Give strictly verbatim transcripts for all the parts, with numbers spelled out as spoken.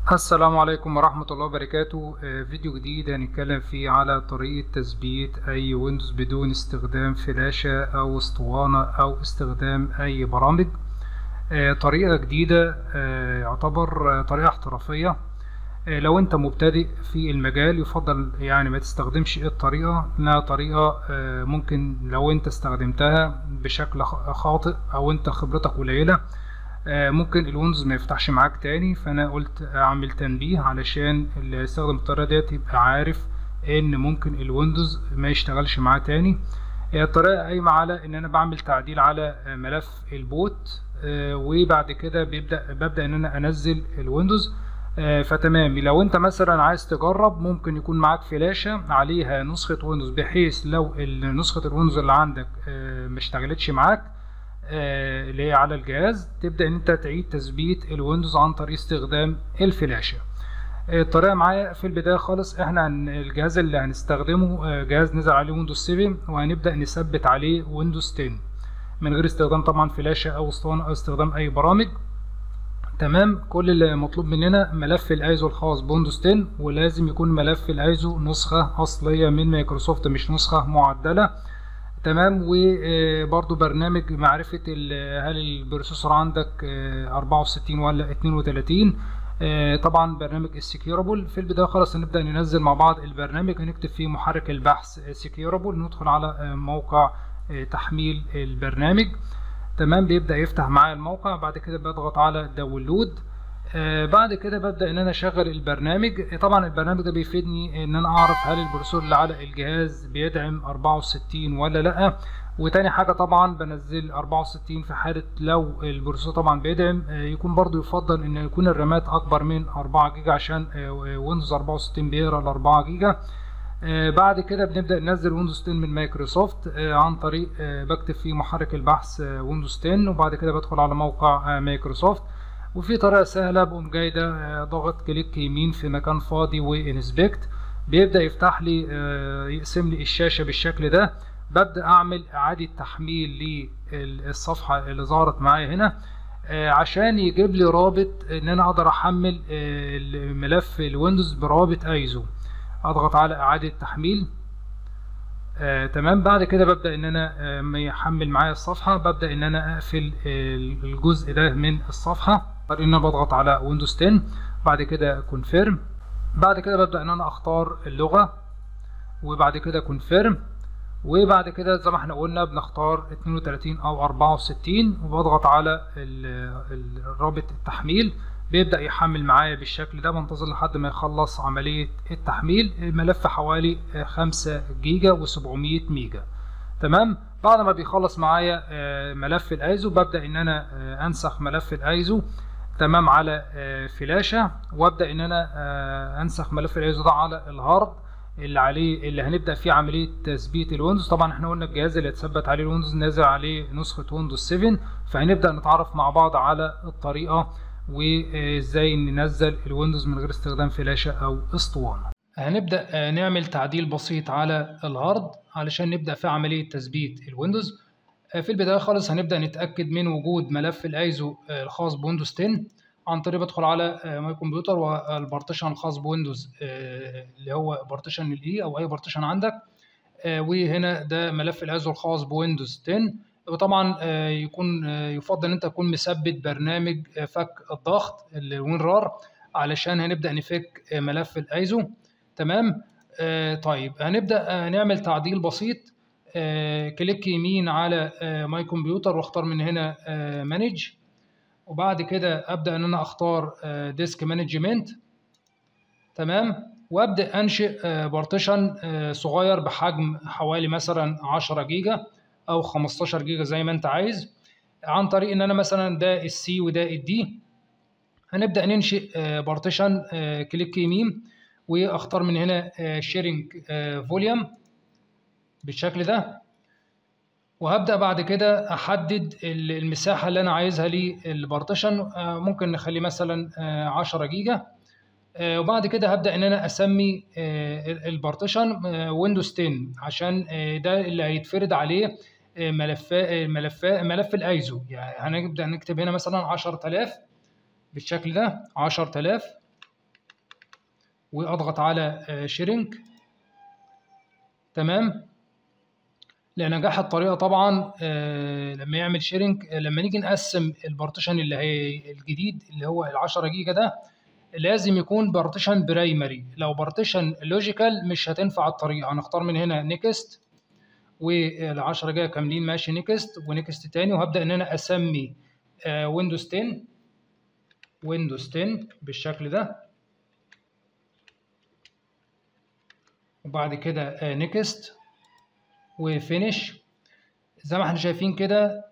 السلام عليكم ورحمة الله وبركاته. آه، فيديو جديد هنتكلم فيه على طريقة تثبيت أي ويندوز بدون استخدام فلاشة أو اسطوانة أو استخدام أي برامج. آه، طريقة جديدة، آه، يعتبر آه، طريقة احترافية. آه، لو أنت مبتدئ في المجال يفضل يعني ما تستخدمش الطريقة، إنها طريقة آه، ممكن لو أنت استخدمتها بشكل خ- خاطئ أو أنت خبرتك قليلة آه، ممكن الويندوز ما يفتحش معاك تاني. فانا قلت اعمل تنبيه علشان اللي هيستخدم الطريقه ديت يبقى عارف ان ممكن الويندوز ما يشتغلش معاه تاني. هي الطريقه قايمه على ان انا بعمل تعديل على آه، ملف البوت، آه، وبعد كده بيبدا ببدا ان انا انزل الويندوز. آه، فتمام، لو انت مثلا عايز تجرب ممكن يكون معاك فلاشة عليها نسخة ويندوز، بحيث لو ال- نسخة الويندوز اللي عندك آه، ما اشتغلتش معاك آه، اللي هي على الجهاز، تبدأ ان انت تعيد تثبيت الويندوز عن طريق استخدام الفلاشة. آه، الطريقة معايا في البداية خالص، احنا هن- الجهاز اللي هنستخدمه آه، جهاز نزل عليه ويندوز سبعة، وهنبدأ نثبت عليه ويندوز عشرة من غير استخدام طبعا فلاشة او اسطوانة او استخدام اي برامج. تمام، كل اللي مطلوب مننا ملف الايزو الخاص بويندوز عشرة، ولازم يكون ملف الايزو نسخة اصلية من مايكروسوفت مش نسخة معدلة. تمام، وبرضو برنامج معرفة ال- هل البروسيسور عندك آه، أربعة وستين ولا اتنين وتلاتين. آه، طبعا برنامج السكيورابل. في البداية خلاص هنبدأ ننزل مع بعض البرنامج، هنكتب فيه محرك البحث سكيورابل، ندخل على آه، موقع آه، تحميل البرنامج. تمام، بيبدأ يفتح معايا الموقع، بعد كده بضغط على داونلود. آه بعد كده ببدأ ان انا اشغل البرنامج. طبعا البرنامج ده بيفيدني ان انا اعرف هل البروسيسور اللي على الجهاز بيدعم أربعة وستين ولا لا. وتاني حاجة طبعا بنزل أربعة وستين في حالة لو البروسيسور طبعا بيدعم. آه يكون برضو يفضل ان يكون الرامات اكبر من أربعة جيجا، عشان آه ويندوز أربعة وستين بيقرا ال أربعة جيجا. آه، بعد كده بنبدأ ننزل ويندوز عشرة من مايكروسوفت آه، عن طريق آه، بكتب في محرك البحث آه، ويندوز عشرة، وبعد كده بدخل على موقع آه، مايكروسوفت. وفي طريقة سهلة، بقوم جاي ده آه، ضغط كليك يمين في مكان فاضي وانسبكت، بيبدأ يفتح لي آه، يقسم لي الشاشة بالشكل ده. ببدأ أعمل إعادة تحميل للصفحة اللي ظهرت معايا هنا، آه، عشان يجيب لي رابط إن أنا أقدر أحمل آه، الملف الويندوز برابط أيزو. اضغط على اعادة تحميل. آه، تمام، بعد كده ببدأ ان انا آه، ما يحمل معايا الصفحة، ببدأ ان انا اقفل آه، الجزء ده من الصفحة. بعد ان انا بضغط على ويندوز عشرة، بعد كده كونفيرم. بعد كده ببدأ ان انا اختار اللغة، وبعد كده كونفيرم. وبعد كده زي ما احنا قلنا بنختار اتنين وتلاتين او أربعة وستين، وبضغط على ال- ال- الرابط التحميل. بيبدأ يحمل معايا بالشكل ده، بنتظر لحد ما يخلص عملية التحميل. الملف حوالي آه، خمسة جيجا وسبعمية ميجا. تمام، بعد ما بيخلص معايا آه، ملف الايزو، ببدأ ان انا آه، انسخ ملف الايزو تمام على آه، فلاشة، وابدأ ان انا آه، انسخ ملف الايزو ده على الهارد اللي عليه اللي هنبدأ فيه عملية تثبيت الويندوز. طبعا احنا قلنا الجهاز اللي هتثبت عليه الويندوز نازل عليه نسخة ويندوز سبعة، فهنبدأ نتعرف مع بعض على الطريقة وازاي ننزل الويندوز من غير استخدام فلاشة او اسطوانة. هنبدأ آه، نعمل تعديل بسيط على الهارد علشان نبدأ في عملية تثبيت الويندوز. آه، في البداية خالص هنبدأ نتأكد من وجود ملف الايزو آه، الخاص بويندوز عشرة عن طريق بدخل على آه، ماي كمبيوتر والبارتيشن الخاص بويندوز آه، اللي هو بارتيشن الاي او اي بارتيشن عندك. آه، وهنا ده ملف الايزو الخاص بويندوز عشرة. وطبعا آه، يكون آه، يفضل ان انت تكون مثبت برنامج آه، فك الضغط الوينرار علشان هنبدأ نفك آه، ملف الايزو. تمام. آه، طيب هنبدأ آه، نعمل تعديل بسيط. آه، كليك يمين على آه، ماي كمبيوتر، واختار من هنا مانج. وبعد كده ابدا ان انا اختار ديسك مانجمنت. تمام، وابدا انشئ بارتيشن صغير بحجم حوالي مثلا عشرة جيجا او خمستاشر جيجا زي ما انت عايز، عن طريق ان انا مثلا ده السي وده الدي. هنبدا ننشئ بارتيشن. كليك يمين واختار من هنا شيرنج فوليوم بالشكل ده. وهبدأ بعد كده أحدد المساحة اللي أنا عايزها للبارتيشن. آه، ممكن نخلي مثلا آه، عشرة جيجا. آه، وبعد كده هبدأ إن أنا أسمي آه، البارتيشن ويندوز عشرة، عشان آه، ده اللي هيتفرد عليه آه، ملفات ملفات ملف الايزو. يعني هنبدأ نكتب هنا مثلا عشرة آلاف بالشكل ده، عشرة آلاف. واضغط على شيرنج. تمام. لنجاح الطريقه طبعا لما يعمل شيرنج، لما نيجي نقسم البارتيشن اللي هي الجديد اللي هو ال عشرة جيجا ده، لازم يكون بارتيشن برايمري. لو بارتيشن لوجيكال مش هتنفع الطريقه. هنختار من هنا نيكست، وال عشرة جيجا كاملين ماشي نيكست ونيكست تاني، وهبدا ان انا اسمي ويندوز عشرة ويندوز عشرة بالشكل ده، وبعد كده نيكست وفينيش. زي ما احنا شايفين كده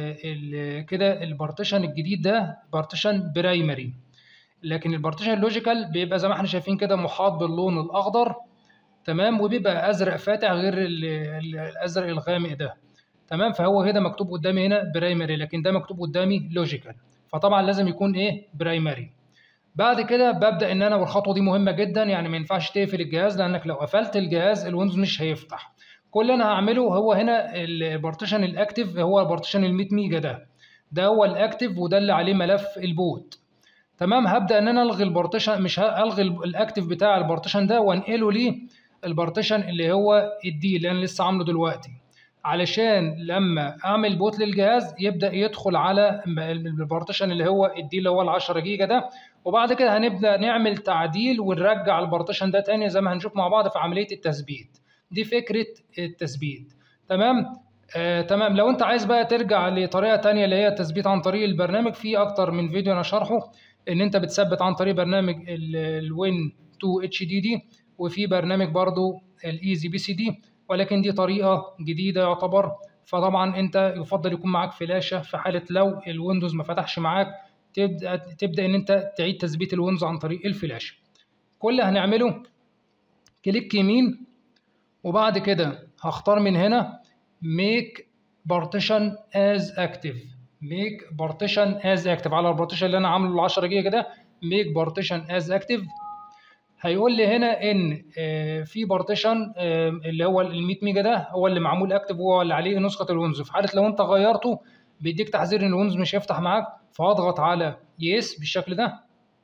كده البارتيشن الجديد ده بارتيشن برايمري، لكن البارتيشن اللوجيكال بيبقى زي ما احنا شايفين كده محاط باللون الاخضر. تمام. وبيبقى ازرق فاتح غير الازرق الغامق ده. تمام. فهو كده مكتوب قدامي هنا برايمري، لكن ده مكتوب قدامي لوجيكال، فطبعا لازم يكون ايه برايمري. بعد كده ببدا ان انا، والخطوه دي مهمه جدا، يعني ما ينفعش تقفل الجهاز، لانك لو قفلت الجهاز الويندوز مش هيفتح. كل اللي انا هعمله هو هنا البارتيشن الاكتف، هو البارتيشن ال مية ميجا ده ده هو الاكتف، وده اللي عليه ملف البوت. تمام. هبدا ان انا الغي البارتيشن، مش هلغي الاكتف بتاع البارتيشن ده وانقله ليه البارتيشن اللي هو الدي اللي انا لسه عامله دلوقتي، علشان لما اعمل بوت للجهاز يبدا يدخل على البارتيشن اللي هو الدي اللي هو ال عشرة جيجا ده. وبعد كده هنبدا نعمل تعديل ونرجع البارتيشن ده تاني زي ما هنشوف مع بعض في عمليه التثبيت. دي فكره التثبيت. تمام. آه، تمام. لو انت عايز بقى ترجع لطريقه تانيه اللي هي التثبيت عن طريق البرنامج، في اكتر من فيديو انا شارحه ان انت بتثبت عن طريق برنامج الوين اتنين اتش دي دي، وفي برنامج برضو الايزي بي سي دي، ولكن دي طريقه جديده يعتبر. فطبعا انت يفضل يكون معاك فلاشه، في حاله لو الويندوز ما فتحش معاك تبدا تبدا ان انت تعيد تثبيت الويندوز عن طريق الفلاشه. كل اللي هنعمله كليك يمين، وبعد كده هختار من هنا make partition as active. make partition as active على البارتيشن اللي انا عامله ال عشرة جيجا ده. make partition as active. هيقول لي هنا ان في بارتيشن اللي هو ال مية ميجا ده هو اللي معمول اكتف، وهو اللي عليه نسخه الويندوز. في حاله لو انت غيرته بيديك تحذير ان الويندوز مش هيفتح معاك، فاضغط على يس بالشكل ده.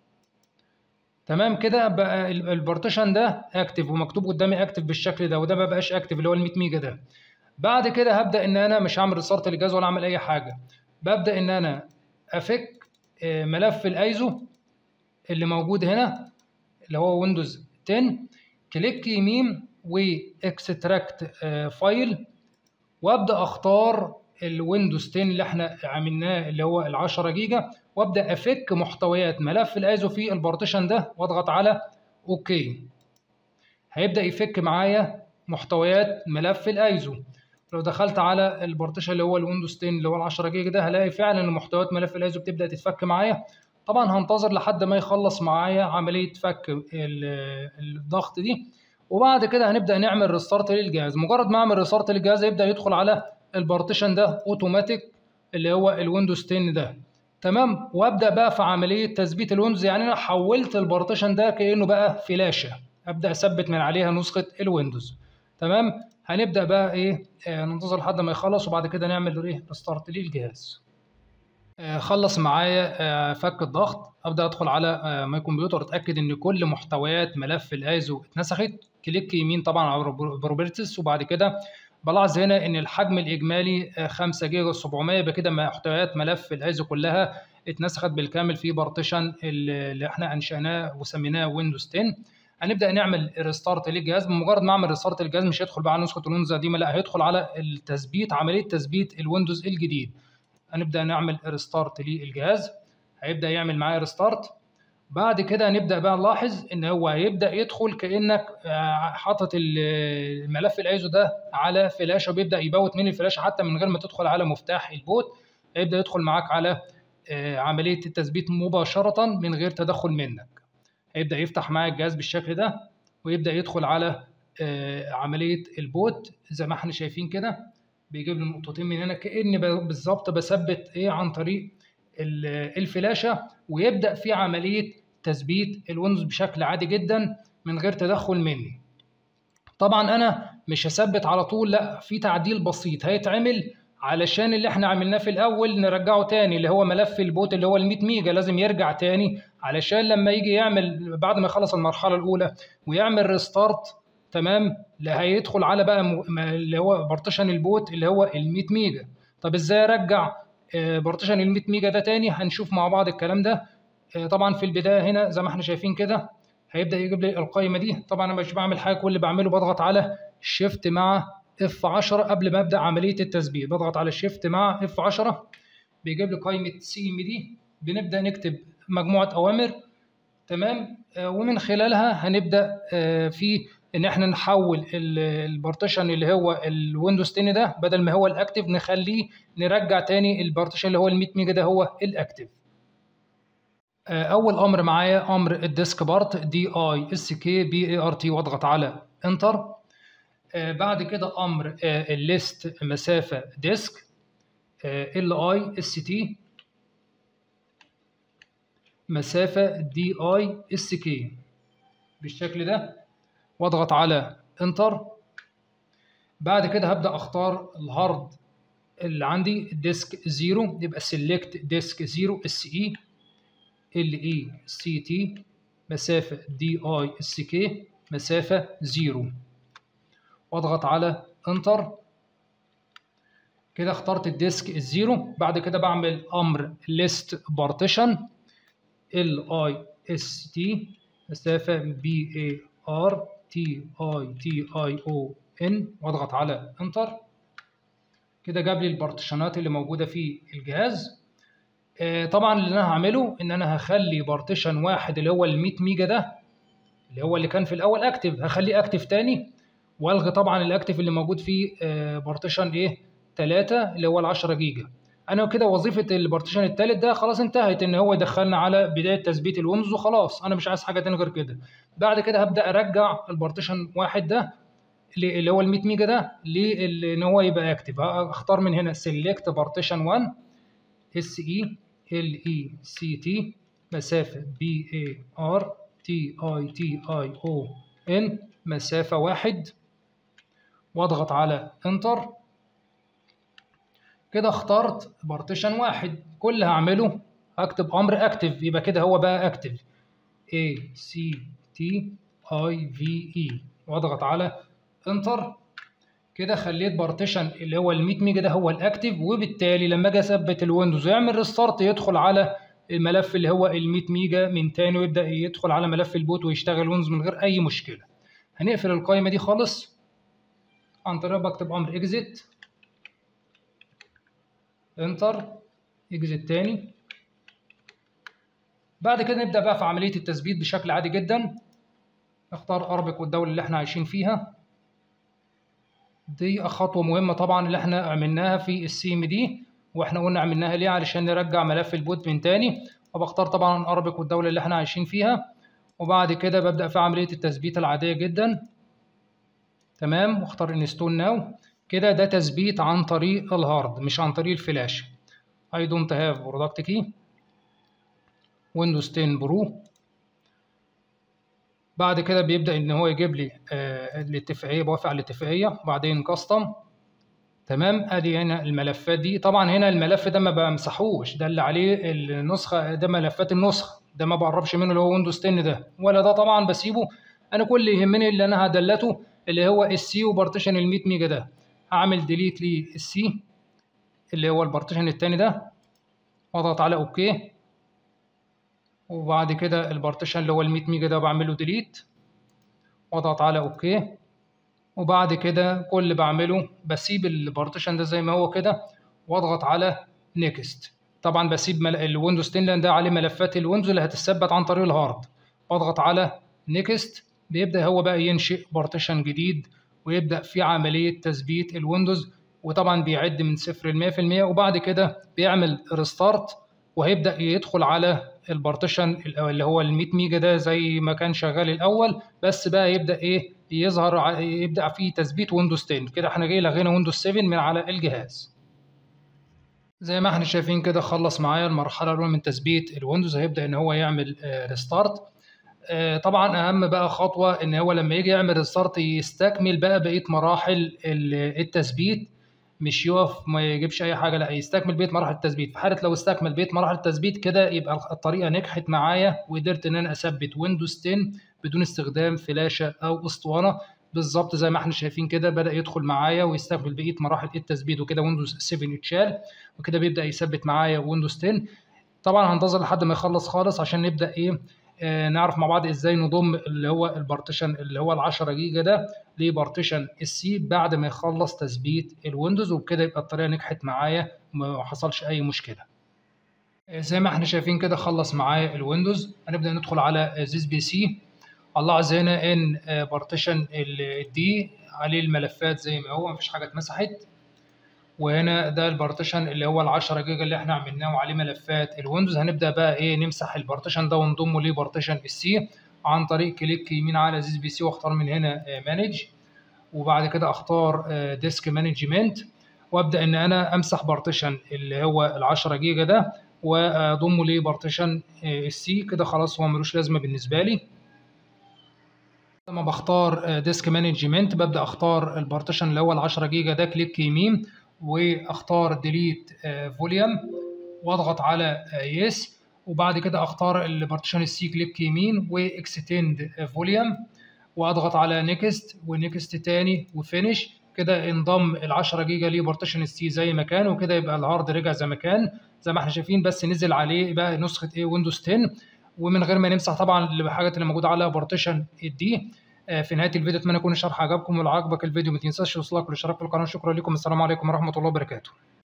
تمام. كده بقى البارتيشن ده اكتف ومكتوب قدامي اكتف بالشكل ده، وده ما بقاش اكتف اللي هو ال مية ميجا ده. بعد كده هبدا ان انا مش هعمل ريستارت للجهاز ولا اعمل اي حاجه. ببدا ان انا افك ملف الايزو اللي موجود هنا اللي هو ويندوز عشرة، كليك يمين واكستراكت فايل، وابدا اختار الويندوز عشرة اللي احنا عملناه اللي هو ال عشرة جيجا، وابدا افك محتويات ملف الايزو في البارتيشن ده واضغط على اوكي. هيبدا يفك معايا محتويات ملف الايزو. لو دخلت على البارتيشن اللي هو الويندوز عشرة اللي هو ال عشرة جيجا ده، هلاقي فعلا ان محتويات ملف الايزو بتبدا تتفك معايا. طبعا هنتظر لحد ما يخلص معايا عمليه فك الضغط دي، وبعد كده هنبدا نعمل ريستارت للجهاز. مجرد ما اعمل ريستارت للجهاز يبدا يدخل على البارتيشن ده اوتوماتيك اللي هو الويندوز عشرة ده. تمام. وابدا بقى في عمليه تثبيت الويندوز، يعني انا حولت البارتيشن ده كانه بقى فلاشه، ابدا اثبت من عليها نسخه الويندوز. تمام. هنبدا بقى ايه آه ننتظر لحد ما يخلص، وبعد كده نعمل ايه ريستارت للجهاز. آه خلص معايا آه فك الضغط. ابدا ادخل على آه ماي كمبيوتر، اتاكد ان كل محتويات ملف الايزو اتنسخت. كليك يمين طبعا على بروبرتيز، وبعد كده بلاحظ هنا ان الحجم الاجمالي خمسة جيجا سبعمية، يبقى كده محتويات ملف الايزو كلها اتنسخت بالكامل في بارتيشن اللي احنا انشأناه وسميناه ويندوز عشرة. هنبدا نعمل ريستارت للجهاز. بمجرد ما اعمل ريستارت للجهاز مش هيدخل بقى على نسخه الويندوز القديمه، لا هيدخل على التثبيت، عمليه تثبيت الويندوز الجديد. هنبدا نعمل ريستارت للجهاز، هيبدا يعمل معايا ريستارت. بعد كده نبدا بقى نلاحظ ان هو هيبدا يدخل كانك حاطط الملف الايزو ده على فلاشه، وبيبدا يبوت من الفلاشه حتى من غير ما تدخل على مفتاح البوت. هيبدا يدخل معاك على عمليه التثبيت مباشره من غير تدخل منك. هيبدا يفتح معاك الجهاز بالشكل ده، ويبدا يدخل على عمليه البوت زي ما احنا شايفين كده. بيجيب لي نقطتين من هنا كاني بالظبط بثبت ايه عن طريق الفلاشه، ويبدا في عمليه تثبيت الويندوز بشكل عادي جدا من غير تدخل مني. طبعا انا مش هثبت على طول، لا في تعديل بسيط هيتعمل علشان اللي احنا عملناه في الاول نرجعه تاني، اللي هو ملف البوت اللي هو ال مية ميجا لازم يرجع تاني، علشان لما يجي يعمل بعد ما يخلص المرحله الاولى ويعمل ريستارت تمام، لا هيدخل على بقى اللي هو بارتيشن البوت اللي هو ال مية ميجا. طب ازاي ارجع بارتيشن ال مية ميجا ده تاني؟ هنشوف مع بعض الكلام ده. طبعا في البدايه هنا زي ما احنا شايفين كده هيبدا يجيب لي القائمه دي. طبعا انا مش بعمل حاجه، كل اللي بعمله بضغط على شيفت مع اف عشرة قبل ما ابدا عمليه التثبيت، بضغط على شيفت مع اف عشرة بيجيب لي قائمه سي ام دي، بنبدا نكتب مجموعه اوامر تمام، ومن خلالها هنبدا في ان احنا نحول البارتيشن اللي هو الويندوز عشرة ده بدل ما هو الاكتف نخليه نرجع تاني البارتيشن اللي هو ال مية ميجا ده هو الاكتف. اول امر معايا امر الديسك بارت دي اي اس كي بي اي ار تي، واضغط على انتر. بعد كده امر الليست مسافه ديسك ال اي اس تي مسافه دي اي اس كي بالشكل ده، واضغط على انتر. بعد كده هبدا اختار الهارد اللي عندي ديسك زيرو، يبقى سيلكت ديسك زيرو اس اي ال اي سي تي مسافه دي اي اس كي مسافه زيرو، واضغط على انتر. كده اخترت الديسك الزيرو. بعد كده بعمل امر list partition ال اي اس تي مسافه بي اي ار تي اي تي اي او ان، واضغط على انتر. كده جاب لي البارتيشنات اللي موجوده في الجهاز. آه طبعا اللي انا هعمله ان انا هخلي بارتيشن واحد اللي هو ال مية ميجا ده اللي هو اللي كان في الاول اكتف هخليه اكتف تاني، والغي طبعا الاكتف اللي موجود فيه آه بارتيشن ايه ثلاثة اللي هو ال عشرة جيجا. انا كده وظيفه البارتيشن الثالث ده خلاص انتهت، ان هو يدخلنا على بدايه تثبيت الويندوز وخلاص، انا مش عايز حاجه تاني غير كده. بعد كده هبدا ارجع البارتيشن واحد ده اللي هو ال مية ميجا ده لان هو يبقى اكتف. اختار من هنا سيلكت بارتيشن واحد اس اي ال اي سي تي مسافه بي اي ار تي اي تي اي او ان مسافه واحد، واضغط على انتر. كده اخترت بارتيشن واحد. كل اللي هعمله هكتب امر اكتف، يبقى كده هو بقى اكتف A C T I V E، واضغط على انتر. كده خليت بارتيشن اللي هو ال مية ميجا ده هو الاكتف، وبالتالي لما اجي اثبت الويندوز ويعمل ريستارت يدخل على الملف اللي هو ال مية ميجا من تاني، ويبدا يدخل على ملف البوت ويشتغل ويندوز من غير اي مشكله. هنقفل القائمه دي خالص عن طريق بكتب امر اكزيت انتر، اكزيت تاني. بعد كده نبدا بقى في عمليه التثبيت بشكل عادي جدا. نختار اربك والدوله اللي احنا عايشين فيها، دي خطوه مهمه طبعا اللي احنا عملناها في السي ام دي، واحنا قلنا عملناها ليه؟ علشان نرجع ملف البوت من تاني. وبختار طبعا اربك والدوله اللي احنا عايشين فيها، وبعد كده ببدا في عمليه التثبيت العاديه جدا تمام، واختار انستول ناو. كده ده تثبيت عن طريق الهارد مش عن طريق الفلاش. I don't have product key ويندوز عشرة برو. بعد كده بيبدأ ان هو يجيب لي آه الاتفاقية، بوافق على الاتفاقية، وبعدين كاستم تمام. ادي هنا الملفات دي. طبعا هنا الملف ده ما بمسحوش، ده اللي عليه النسخة، ده ملفات النسخة، ده ما بقربش منه اللي هو ويندوز عشرة ده، ولا ده طبعا بسيبه. انا كل اللي يهمني اللي انا هدلته اللي هو السي وبارتيشن ال مية ميجا ده. هعمل ديليت للسي اللي هو البارتيشن الثاني ده، واضغط على اوكي. وبعد كده البارتيشن اللي هو ال مية ميجا ده بعمل له ديليت، واضغط على اوكي. وبعد كده كل اللي بعمله بسيب البارتيشن ده زي ما هو كده، واضغط على نيكست. طبعا بسيب الويندوز عشرة لان ده عليه ملفات الويندوز اللي هتثبت عن طريق الهارد، واضغط على نيكست. بيبدا هو بقى ينشئ بارتيشن جديد ويبدا في عمليه تثبيت الويندوز، وطبعا بيعد من صفر ل مية في المية، وبعد كده بيعمل ريستارت وهيبدا يدخل على البارتيشن اللي هو ال مية ميجا ده زي ما كان شغال الاول، بس بقى يبدا ايه يظهر، يبدا فيه تثبيت ويندوز عشرة. كده احنا جاي لغينا ويندوز سبعة من على الجهاز. زي ما احنا شايفين كده خلص معايا المرحله الاولى من تثبيت الويندوز. هيبدا ان هو يعمل ريستارت. طبعا اهم بقى خطوه ان هو لما يجي يعمل ريستارت يستكمل بقى بقيه مراحل التثبيت. مش يقف ما يجيبش اي حاجه، لا يستكمل بقيه مراحل التثبيت. في حاله لو استكمل بقيه مراحل التثبيت كده يبقى الطريقه نجحت معايا، وقدرت ان انا اثبت ويندوز عشرة بدون استخدام فلاشه او اسطوانه. بالظبط زي ما احنا شايفين كده بدا يدخل معايا ويستكمل بقيه مراحل التثبيت، وكده ويندوز سبعة اتشال، وكده بيبدا يثبت معايا ويندوز عشرة. طبعا هنتظر لحد ما يخلص خالص عشان نبدا ايه آه نعرف مع بعض ازاي نضم اللي هو البارتيشن اللي هو ال عشرة جيجا ده لبارتيشن السي بعد ما يخلص تثبيت الويندوز، وبكده يبقى الطريقه نجحت معايا وما حصلش اي مشكله. آه زي ما احنا شايفين كده خلص معايا الويندوز. هنبدا ندخل على زيس بي سي. هنلاحظ هنا ان آه بارتيشن الدي عليه الملفات زي ما هو، مفيش حاجه اتمسحت. وهنا ده البارتيشن اللي هو ال عشرة جيجا اللي احنا عملناه وعليه ملفات الويندوز. هنبدا بقى ايه نمسح البارتيشن ده ونضمه لبارتيشن السي عن طريق كليك يمين على زيس بي سي، واختار من هنا مانج، وبعد كده اختار ديسك مانجمنت، وابدا ان انا امسح بارتيشن اللي هو ال عشرة جيجا ده واضمه لبارتيشن السي. كده خلاص هو ملوش لازمه بالنسبه لي. لما بختار ديسك مانجمنت ببدا اختار البارتيشن اللي هو ال عشرة جيجا ده، كليك يمين واختار ديليت فوليوم واضغط على يس، وبعد كده اختار البارتيشن السي كليك يمين واكستند فوليوم واضغط على نيكست ونيكست تاني وفينش. كده انضم ال عشرة جيجا لبارتيشن السي زي ما كان، وكده يبقى الهارد رجع زي ما كان زي ما احنا شايفين، بس نزل عليه بقى نسخه ايه ويندوز عشرة، ومن غير ما نمسح طبعا الحاجات اللي موجوده على بارتيشن الدي. في نهايه الفيديو اتمنى يكون الشرح عجبكم، ولو عجبك الفيديو ما تنساش توصلك والاشتراك في القناه. شكرا لكم، السلام عليكم ورحمه الله وبركاته.